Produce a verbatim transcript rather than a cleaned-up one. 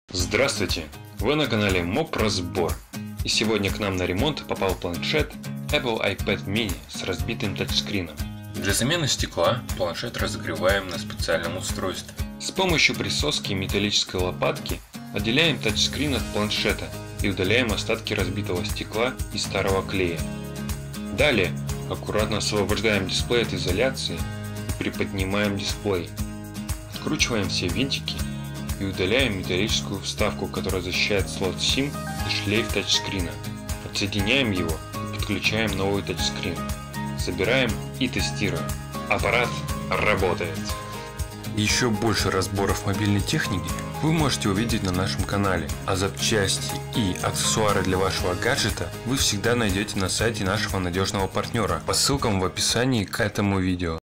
Здравствуйте! Вы на канале Моб-разбор, и сегодня к нам на ремонт попал планшет Apple iPad mini с разбитым тачскрином. Для замены стекла планшет разогреваем на специальном устройстве. С помощью присоски и металлической лопатки отделяем тачскрин от планшета и удаляем остатки разбитого стекла и старого клея. Далее аккуратно освобождаем дисплей от изоляции и приподнимаем дисплей. Откручиваем все винтики и удаляем металлическую вставку, которая защищает слот сим и шлейф тачскрина. Отсоединяем его и подключаем новый тачскрин. Собираем и тестируем. Аппарат работает. Еще больше разборов мобильной техники вы можете увидеть на нашем канале, а запчасти и аксессуары для вашего гаджета вы всегда найдете на сайте нашего надежного партнера по ссылкам в описании к этому видео.